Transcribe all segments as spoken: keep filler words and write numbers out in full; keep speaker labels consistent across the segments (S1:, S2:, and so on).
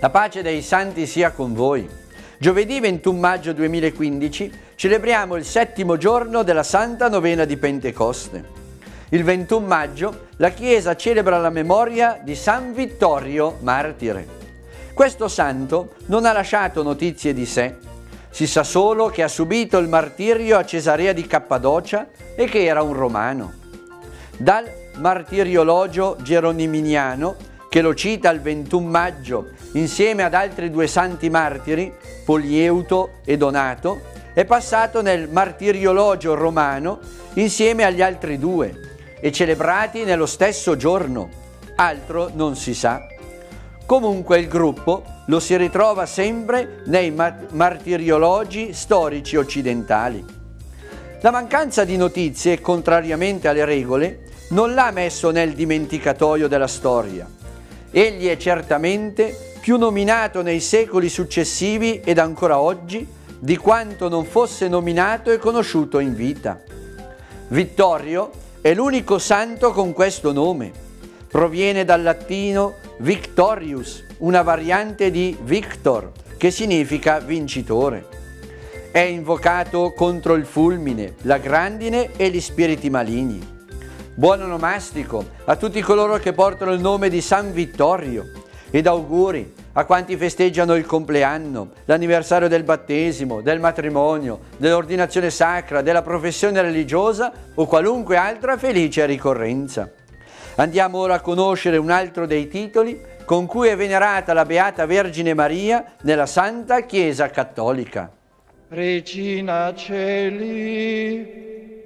S1: La pace dei santi sia con voi. Giovedì ventuno maggio duemilaquindici celebriamo il settimo giorno della Santa Novena di Pentecoste. Il ventuno maggio la Chiesa celebra la memoria di San Vittorio Martire. Questo santo non ha lasciato notizie di sé. Si sa solo che ha subito il martirio a Cesarea di Cappadocia e che era un romano. Dal martiriologio geroniminiano, che lo cita il ventuno maggio insieme ad altri due santi martiri, Polieuto e Donato, è passato nel martiriologio romano insieme agli altri due e celebrati nello stesso giorno. Altro non si sa. Comunque il gruppo lo si ritrova sempre nei martiriologi storici occidentali. La mancanza di notizie, contrariamente alle regole, non l'ha messo nel dimenticatoio della storia. Egli è certamente più nominato nei secoli successivi ed ancora oggi di quanto non fosse nominato e conosciuto in vita. Vittorio è l'unico santo con questo nome. Proviene dal latino victorius, una variante di victor, che significa vincitore. È invocato contro il fulmine, la grandine e gli spiriti maligni. Buon onomastico a tutti coloro che portano il nome di San Vittorio ed auguri a quanti festeggiano il compleanno, l'anniversario del battesimo, del matrimonio, dell'ordinazione sacra, della professione religiosa o qualunque altra felice ricorrenza. Andiamo ora a conoscere un altro dei titoli con cui è venerata la Beata Vergine Maria nella Santa Chiesa Cattolica.
S2: Regina Celi,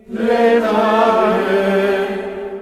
S2: Letare,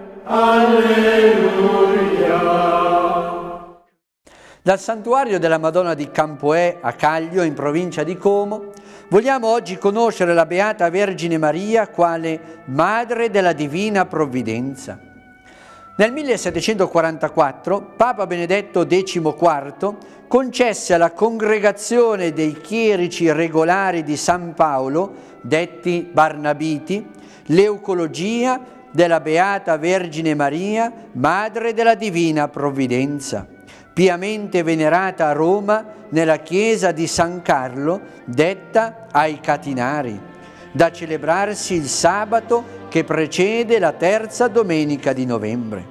S2: Alleluia.
S1: Dal santuario della Madonna di Campoè a Caglio, in provincia di Como, vogliamo oggi conoscere la Beata Vergine Maria quale Madre della Divina Provvidenza. Nel millesettecentoquarantaquattro Papa Benedetto diciquattro concesse alla congregazione dei chierici regolari di San Paolo, detti Barnabiti, l'eucologia della Beata Vergine Maria, Madre della Divina Provvidenza, piamente venerata a Roma nella chiesa di San Carlo, detta ai Catinari, da celebrarsi il sabato che precede la terza domenica di novembre.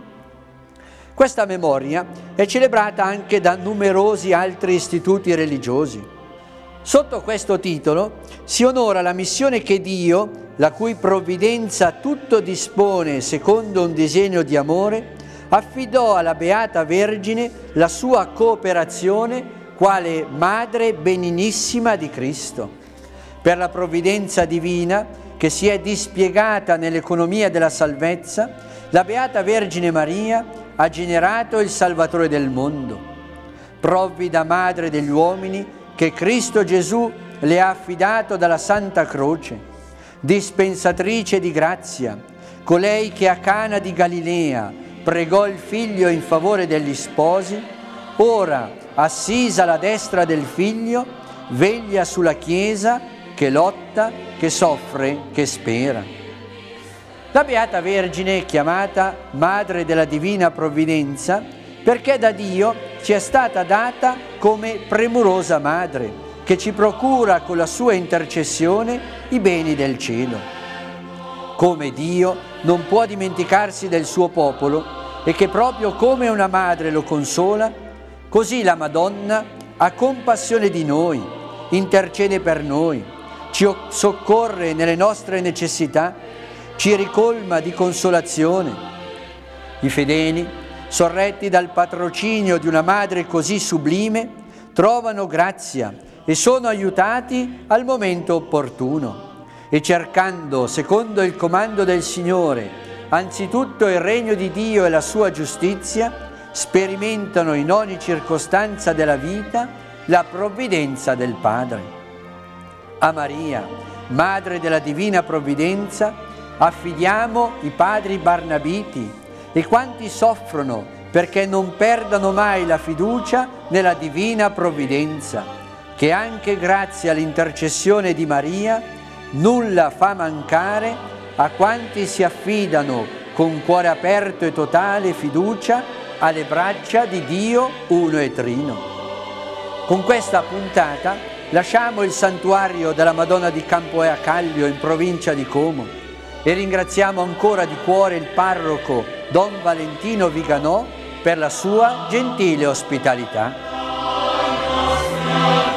S1: Questa memoria è celebrata anche da numerosi altri istituti religiosi. Sotto questo titolo si onora la missione che Dio, la cui provvidenza tutto dispone secondo un disegno di amore, affidò alla Beata Vergine la sua cooperazione quale Madre Benignissima di Cristo. Per la provvidenza divina che si è dispiegata nell'economia della salvezza, la Beata Vergine Maria ha generato il Salvatore del mondo. Provvida Madre degli uomini che Cristo Gesù le ha affidato dalla Santa Croce, dispensatrice di grazia, colei che a Cana di Galilea pregò il Figlio in favore degli sposi, ora, assisa alla destra del Figlio, veglia sulla Chiesa che lotta, che soffre, che spera. La Beata Vergine è chiamata Madre della Divina Provvidenza perché da Dio ci è stata data come premurosa Madre, che ci procura con la sua intercessione i beni del cielo. Come Dio non può dimenticarsi del suo popolo e che proprio come una madre lo consola, così la Madonna ha compassione di noi, intercede per noi, ci soccorre nelle nostre necessità, ci ricolma di consolazione. I fedeli, sorretti dal patrocinio di una madre così sublime, trovano grazia e sono aiutati al momento opportuno e cercando, secondo il comando del Signore, anzitutto il regno di Dio e la sua giustizia, sperimentano in ogni circostanza della vita la provvidenza del Padre. A Maria, Madre della Divina Provvidenza, affidiamo i padri Barnabiti e quanti soffrono perché non perdano mai la fiducia nella Divina Provvidenza, che anche grazie all'intercessione di Maria nulla fa mancare a quanti si affidano con cuore aperto e totale fiducia alle braccia di Dio uno e trino. Con questa puntata lasciamo il santuario della Madonna di Campoè a Caglio in provincia di Como e ringraziamo ancora di cuore il parroco Don Valentino Viganò per la sua gentile ospitalità.